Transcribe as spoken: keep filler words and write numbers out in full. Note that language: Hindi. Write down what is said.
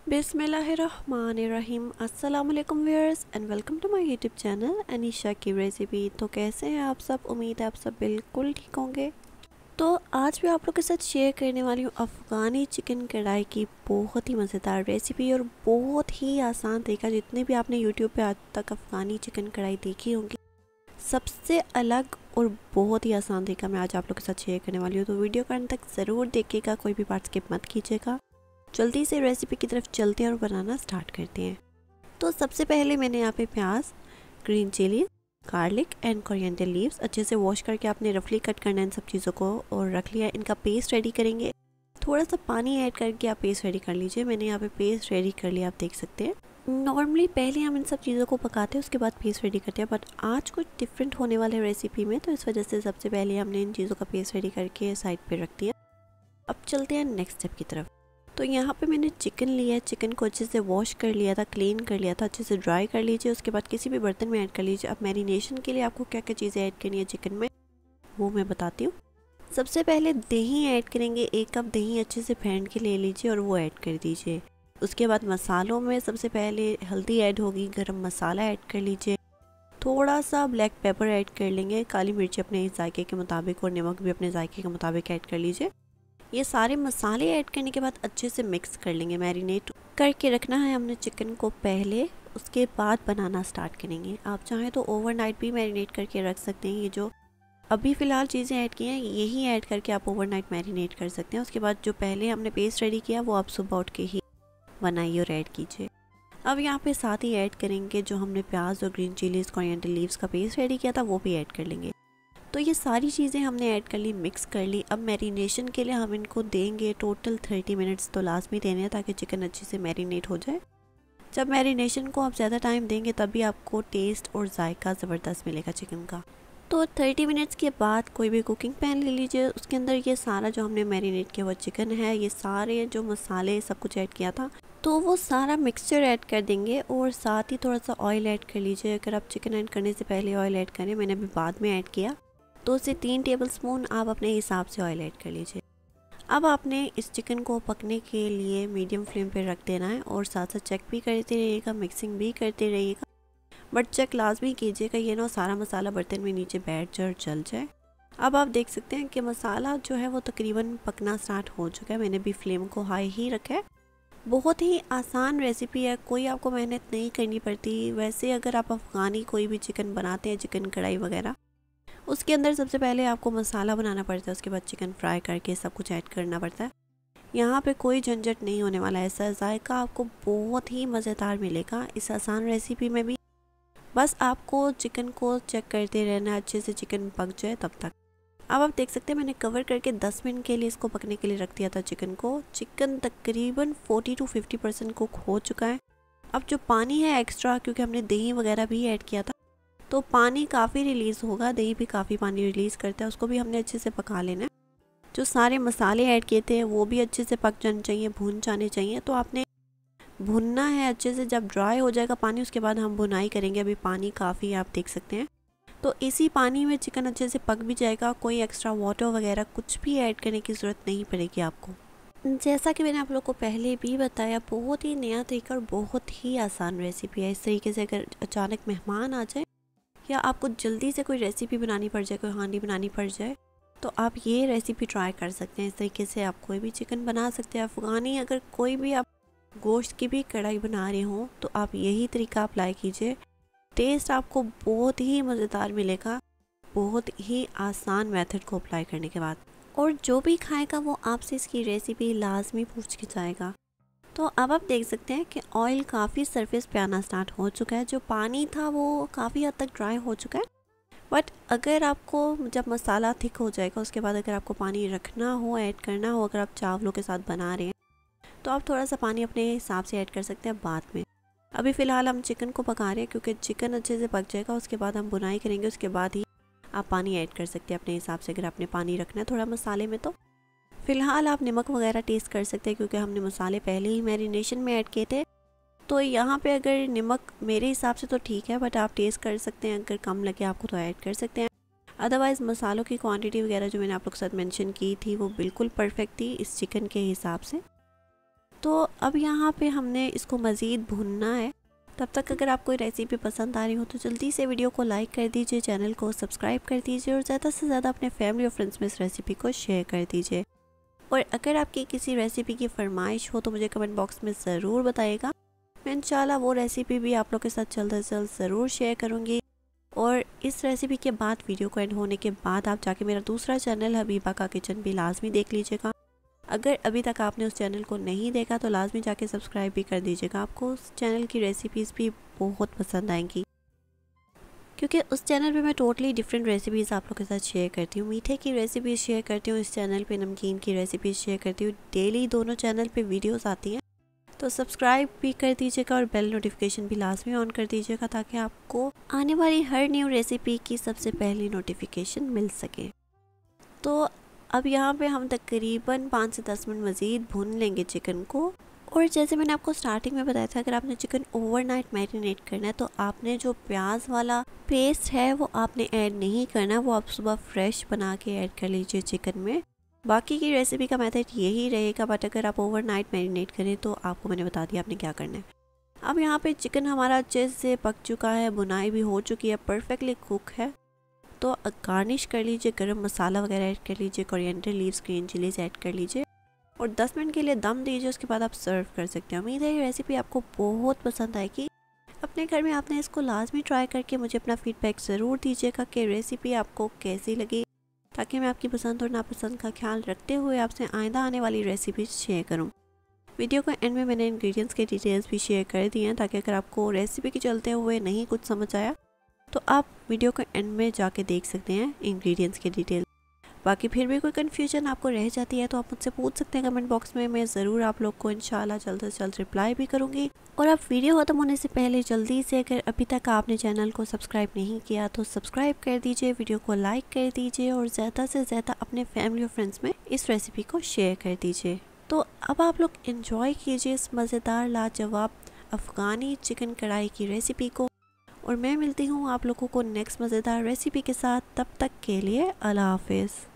बिस्मिल्लाहिर्रहमानिर्रहीम। अस्सलाम वालेकुम viewers and welcome to my YouTube channel Anisha की रेसिपी। तो कैसे हैं आप सब? उम्मीद है आप सब बिल्कुल ठीक होंगे। तो आज भी आप लोग के साथ शेयर करने वाली हूँ अफ़गानी चिकन कढ़ाई की बहुत ही मज़ेदार रेसिपी और बहुत ही आसान तरीका। जितने भी आपने यूट्यूब पे आज तक अफ़गानी चिकन कढ़ाई देखी होंगी, सबसे अलग और बहुत ही आसान तरीका मैं आज आप लोग के साथ शेयर करने वाली हूँ। तो वीडियो का अंत तक ज़रूर देखिएगा, कोई भी पार्ट स्किप मत कीजिएगा। जल्दी से रेसिपी की तरफ चलते हैं और बनाना स्टार्ट करते हैं। तो सबसे पहले मैंने यहाँ पे प्याज, green chilli, garlic and coriander leaves अच्छे से वॉश करके आपने रफली कट करना है इन सब चीज़ों को और रख लिया। इनका पेस्ट रेडी करेंगे। थोड़ा सा पानी ऐड करके आप पेस्ट रेडी कर लीजिए। मैंने यहाँ पे पेस्ट रेडी कर लिया, आप देख सकते हैं। नॉर्मली पहले हम इन सब चीज़ों को पकाते हैं, उसके बाद पेस्ट रेडी करते हैं, बट आज कुछ डिफरेंट होने वाले रेसिपी में, तो इस वजह से सबसे पहले हमने इन चीज़ों का पेस्ट रेडी करके साइड पर रख दिया। अब चलते हैं नेक्स्ट स्टेप की तरफ। तो यहाँ पे मैंने चिकन लिया है। चिकन को अच्छे से वॉश कर लिया था, क्लीन कर लिया था, अच्छे से ड्राई कर लीजिए। उसके बाद किसी भी बर्तन में ऐड कर लीजिए। अब मैरिनेशन के लिए आपको क्या क्या चीज़ें ऐड करनी है चिकन में, वो मैं बताती हूँ। सबसे पहले दही ऐड करेंगे। एक कप दही अच्छे से फेंट के ले लीजिए और वो ऐड कर दीजिए। उसके बाद मसालों में सबसे पहले हल्दी ऐड होगी, गरम मसाला ऐड कर लीजिए, थोड़ा सा ब्लैक पेपर ऐड कर लेंगे, काली मिर्च अपने जायके के मुताबिक और नमक भी अपने जायके के मुताबिक ऐड कर लीजिए। ये सारे मसाले ऐड करने के बाद अच्छे से मिक्स कर लेंगे। मैरिनेट करके रखना है हमने चिकन को पहले, उसके बाद बनाना स्टार्ट करेंगे। आप चाहें तो ओवरनाइट भी मैरिनेट करके रख सकते हैं। ये जो अभी फ़िलहाल चीज़ें ऐड की हैं यही ऐड करके आप ओवरनाइट मैरिनेट कर सकते हैं। उसके बाद जो पहले हमने पेस्ट रेडी किया वो आप सुबह उठ के ही बनाइए और ऐड कीजिए। अब यहाँ पे साथ ही ऐड करेंगे जो हमने प्याज और ग्रीन चिलीज़, कोरिएंडर लीव्स का पेस्ट रेडी किया था, वो भी ऐड कर लेंगे। तो ये सारी चीज़ें हमने ऐड कर ली, मिक्स कर ली। अब मैरिनेशन के लिए हम इनको देंगे टोटल थर्टी मिनट्स तो लाजमी देने हैं, ताकि चिकन अच्छे से मैरिनेट हो जाए। जब मैरिनेशन को आप ज़्यादा टाइम देंगे तभी आपको टेस्ट और जायका ज़बरदस्त मिलेगा चिकन का। तो थर्टी मिनट्स के बाद कोई भी कुकिंग पैन ले लीजिए, उसके अंदर ये सारा जो हमने मैरिनेट किया हुआ चिकन है, ये सारे जो मसाले सब कुछ ऐड किया था, तो वो सारा मिक्सचर ऐड कर देंगे और साथ ही थोड़ा सा ऑयल ऐड कर लीजिए। अगर आप चिकन ऐड करने से पहले ऑयल ऐड करें, मैंने अभी बाद में ऐड किया, दो से तीन टेबलस्पून आप अपने हिसाब से ऑयल ऐड कर लीजिए। अब आपने इस चिकन को पकने के लिए मीडियम फ्लेम पे रख देना है और साथ साथ चेक भी करते रहिएगा, मिक्सिंग भी करते रहिएगा, बट चेक लाजमी कीजिएगा ये ना सारा मसाला बर्तन में नीचे बैठ जाए और जल जाए। अब आप देख सकते हैं कि मसाला जो है वो तकरीबन पकना स्टार्ट हो चुका है। मैंने भी फ्लेम को हाई ही रखा है। बहुत ही आसान रेसिपी है, कोई आपको मेहनत नहीं करनी पड़ती। वैसे अगर आप अफ़गानी कोई भी चिकन बनाते हैं, चिकन कढ़ाई वगैरह, उसके अंदर सबसे पहले आपको मसाला बनाना पड़ता है, उसके बाद चिकन फ्राई करके सब कुछ ऐड करना पड़ता है। यहाँ पे कोई झंझट नहीं होने वाला है। ऐसा जायका आपको बहुत ही मज़ेदार मिलेगा इस आसान रेसिपी में भी। बस आपको चिकन को चेक करते रहना, अच्छे से चिकन पक जाए तब तक। अब आप देख सकते हैं मैंने कवर करके दस मिनट के लिए इसको पकने के लिए रख दिया था चिकन को। चिकन तकरीबन forty to fifty percent cook हो चुका है। अब जो पानी है एक्स्ट्रा, क्योंकि हमने दही वगैरह भी ऐड किया था, तो पानी काफ़ी रिलीज़ होगा। दही भी काफ़ी पानी रिलीज़ करता है, उसको भी हमने अच्छे से पका लेना है। जो सारे मसाले ऐड किए थे वो भी अच्छे से पक जाने चाहिए, भून जाने चाहिए। तो आपने भुनना है अच्छे से। जब ड्राई हो जाएगा पानी, उसके बाद हम भुनाई करेंगे। अभी पानी काफ़ी आप देख सकते हैं। तो इसी पानी में चिकन अच्छे से पक भी जाएगा। कोई एक्स्ट्रा वाटर वगैरह कुछ भी ऐड करने की ज़रूरत नहीं पड़ेगी आपको। जैसा कि मैंने आप लोग को पहले भी बताया, बहुत ही नया तरीका और बहुत ही आसान रेसिपी है। इस तरीके से अगर अचानक मेहमान आ जाए या आपको जल्दी से कोई रेसिपी बनानी पड़ जाए, कोई हांडी बनानी पड़ जाए, तो आप ये रेसिपी ट्राई कर सकते हैं। इस तरीके से आप कोई भी चिकन बना सकते हैं अफ़गानी। अगर कोई भी आप गोश्त की भी कढ़ाई बना रहे हो तो आप यही तरीका अप्लाई कीजिए। टेस्ट आपको बहुत ही मज़ेदार मिलेगा, बहुत ही आसान मेथड को अप्लाई करने के बाद। और जो भी खाएगा वो आपसे इसकी रेसिपी लाजमी पूछ के जाएगा। तो अब आप देख सकते हैं कि ऑयल काफ़ी सरफेस पे आना स्टार्ट हो चुका है। जो पानी था वो काफ़ी हद तक ड्राई हो चुका है। बट अगर आपको जब मसाला थिक हो जाएगा, उसके बाद अगर आपको पानी रखना हो, ऐड करना हो, अगर आप चावलों के साथ बना रहे हैं, तो आप थोड़ा सा पानी अपने हिसाब से ऐड कर सकते हैं बाद में। अभी फ़िलहाल हम चिकन को पका रहे हैं, क्योंकि चिकन अच्छे से पक जाएगा, उसके बाद हम बुनाई करेंगे, उसके बाद ही आप पानी ऐड कर सकते हैं अपने हिसाब से। अगर आपने पानी रखना है थोड़ा मसाले में, तो फ़िलहाल आप नमक वगैरह टेस्ट कर सकते हैं, क्योंकि हमने मसाले पहले ही मैरिनेशन में ऐड किए थे। तो यहाँ पे अगर नमक मेरे हिसाब से तो ठीक है, बट आप टेस्ट कर सकते हैं। अगर कम लगे आपको तो ऐड कर सकते हैं। अदरवाइज़ मसालों की क्वांटिटी वगैरह जो मैंने आप लोग के साथ मेंशन की थी वो बिल्कुल परफेक्ट थी इस चिकन के हिसाब से। तो अब यहाँ पे हमने इसको मज़ीद भूनना है। तब तक अगर आपको कोई रेसिपी पसंद आ रही हो तो जल्दी से वीडियो को लाइक कर दीजिए, चैनल को सब्सक्राइब कर दीजिए और ज़्यादा से ज़्यादा अपने फैमिली और फ्रेंड्स में इस रेसिपी को शेयर कर दीजिए। और अगर आपकी किसी रेसिपी की फरमाइश हो तो मुझे कमेंट बॉक्स में ज़रूर बताइएगा। मैं इंशाल्लाह वो रेसिपी भी आप लोग के साथ जल्द से जल्द ज़रूर शेयर करूँगी। और इस रेसिपी के बाद, वीडियो को एंड होने के बाद, आप जाके मेरा दूसरा चैनल हबीबा का किचन भी लाजमी देख लीजिएगा। अगर अभी तक आपने उस चैनल को नहीं देखा तो लाजमी जाके सब्सक्राइब भी कर दीजिएगा। आपको उस चैनल की रेसिपीज़ भी बहुत पसंद आएंगी, क्योंकि उस चैनल पे मैं टोटली डिफरेंट रेसिपीज़ आप लोग के साथ शेयर करती हूँ। मीठे की रेसिपीज़ शेयर करती हूँ इस चैनल पे, नमकीन की रेसिपीज़ शेयर करती हूँ। डेली दोनों चैनल पे वीडियोस आती हैं, तो सब्सक्राइब भी कर दीजिएगा और बेल नोटिफिकेशन भी लाजमी ऑन कर दीजिएगा ताकि आपको आने वाली हर न्यू रेसिपी की सबसे पहली नोटिफिकेशन मिल सके। तो अब यहाँ पे हम तकरीबन पाँच से दस मिनट मज़ीद भून लेंगे चिकन को। और जैसे मैंने आपको स्टार्टिंग में बताया था, अगर आपने चिकन ओवरनाइट मैरिनेट करना है तो आपने जो प्याज वाला पेस्ट है वो आपने ऐड नहीं करना, वो आप सुबह फ्रेश बना के ऐड कर लीजिए चिकन में। बाकी की रेसिपी का मेथड यही रहेगा, बट अगर आप ओवरनाइट मैरिनेट करें तो आपको मैंने बता दिया आपने क्या करना है। अब यहाँ पे चिकन हमारा अच्छे से पक चुका है, बुनाई भी हो चुकी है, परफेक्टली कुक है। तो गार्निश कर लीजिए, गरम मसाला वगैरह ऐड कर लीजिए, coriander leaves, green chillies add कर लीजिए और दस मिनट के लिए दम दीजिए। उसके बाद आप सर्व कर सकते हैं। उम्मीद है ये रेसिपी आपको बहुत पसंद आएगी। अपने घर में आपने इसको लाजमी ट्राई करके मुझे अपना फीडबैक ज़रूर दीजिएगा कि रेसिपी आपको कैसी लगी, ताकि मैं आपकी पसंद और नापसंद का ख्याल रखते हुए आपसे आइंदा आने वाली रेसिपी शेयर करूँ। वीडियो को एंड में मैंने इंग्रेडिएंट्स के डिटेल्स भी शेयर कर दिए हैं, ताकि अगर आपको रेसिपी के चलते हुए नहीं कुछ समझ आया तो आप वीडियो को एंड में जाके देख सकते हैं इंग्रेडिएंट्स के डिटेल। बाकी फिर भी कोई कन्फ्यूजन आपको रह जाती है तो आप मुझसे पूछ सकते हैं कमेंट बॉक्स में। मैं ज़रूर आप लोग को इंशाल्लाह जल्द से जल्द रिप्लाई भी करूँगी। और आप वीडियो ख़त्म होने से पहले जल्दी से, अगर अभी तक आपने चैनल को सब्सक्राइब नहीं किया तो सब्सक्राइब कर दीजिए, वीडियो को लाइक कर दीजिए और ज़्यादा से ज़्यादा अपने फैमिली और फ्रेंड्स में इस रेसिपी को शेयर कर दीजिए। तो अब आप लोग इंजॉय कीजिए इस मज़ेदार लाजवाब अफ़गानी चिकन कढ़ाई की रेसिपी को। और मैं मिलती हूँ आप लोगों को नेक्स्ट मज़ेदार रेसिपी के साथ। तब तक के लिए अल्लाह हाफ़िज़।